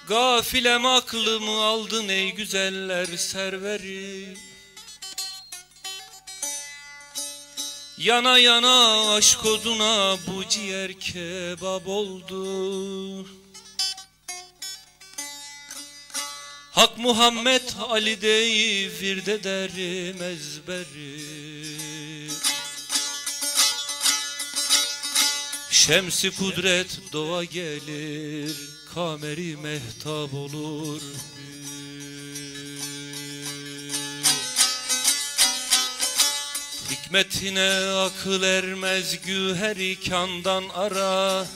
Gafilem aklımı aldın ey güzeller serveri. Yana yana aşk oduna bu ciğer kebap oldu. Hak Muhammed Ali deyip ederim ezberi. Şemsi kudret doğa gelir, kameri mehtap olur. Hikmetine akıl ermez, güher-i kandan ara.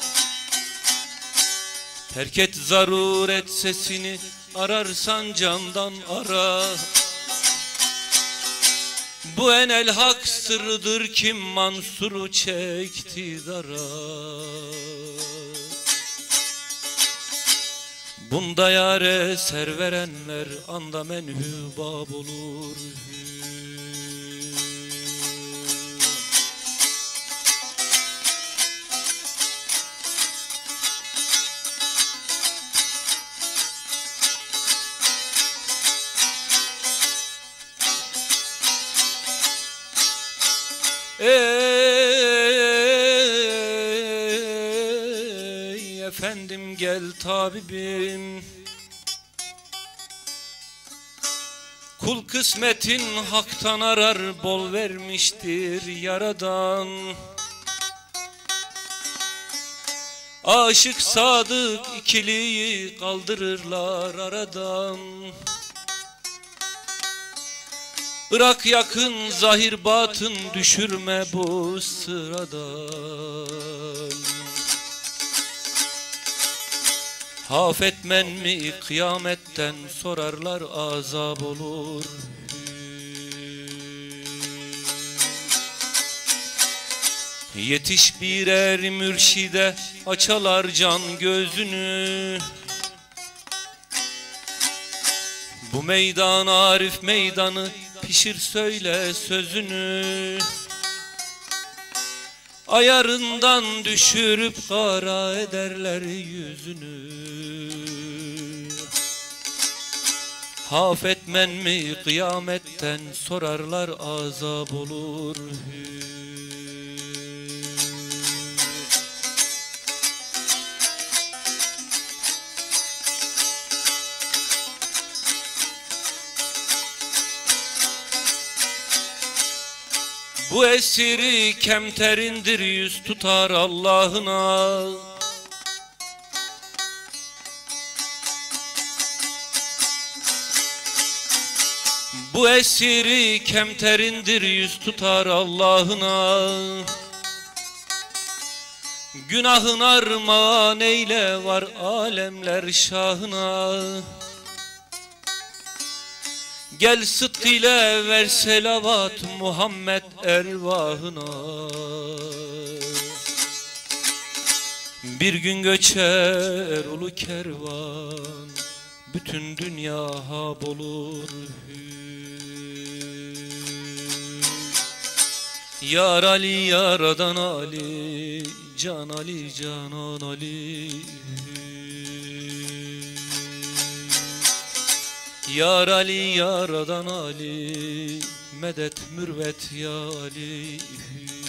Terk et zaruret sesini, ararsan candan ara. Bu enel hak sırrıdır, kim Mansur'u çekti dara. Bunda yâre ser verenler anda menhubab olur. Ey efendim gel tabibim, kul kısmetin haktan arar, bol vermiştir yaradan. Aşık sadık ikiliyi kaldırırlar aradan. Irak yakın zahir batın, düşürme bu sıradan. Hafetmen mi kıyametten, sorarlar azap olur. Yetiş birer mürşide, açalar can gözünü. Bu meydan arif meydanı, pişir söyle sözünü. Ayarından düşürüp kara ederler yüzünü. Hafetmen mi kıyametten, sorarlar azap olur. Bu esiri kemterindir, yüz tutar Allah'ına. Bu esiri kemterindir, yüz tutar Allah'ına. Günahın armağan eyle, var alemler şahına. Gel sıdk ile ver selavat Muhammed ervahına. Bir gün göçer ulu kervan, bütün dünya hab olur. Yar Ali yaradan Ali, can Ali canan Ali. Yar Ali yaradan Ali, medet mürvet ya Ali.